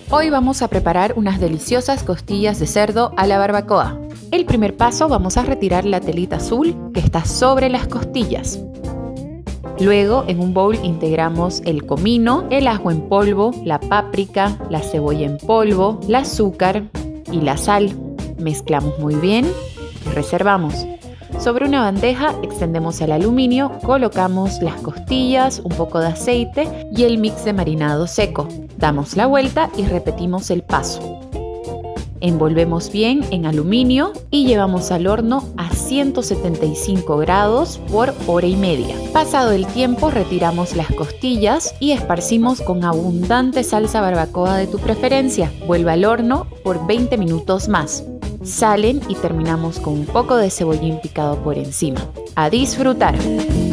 Hoy vamos a preparar unas deliciosas costillas de cerdo a la barbacoa. El primer paso, vamos a retirar la telita azul que está sobre las costillas. Luego en un bowl integramos el comino, el ajo en polvo, la páprica, la cebolla en polvo, el azúcar y la sal. Mezclamos muy bien y reservamos. Sobre una bandeja extendemos el aluminio, colocamos las costillas, un poco de aceite y el mix de marinado seco. Damos la vuelta y repetimos el paso. Envolvemos bien en aluminio y llevamos al horno a 175 grados por hora y media. Pasado el tiempo, retiramos las costillas y esparcimos con abundante salsa barbacoa de tu preferencia. Vuelve al horno por 20 minutos más. Salen y terminamos con un poco de cebollín picado por encima. ¡A disfrutar!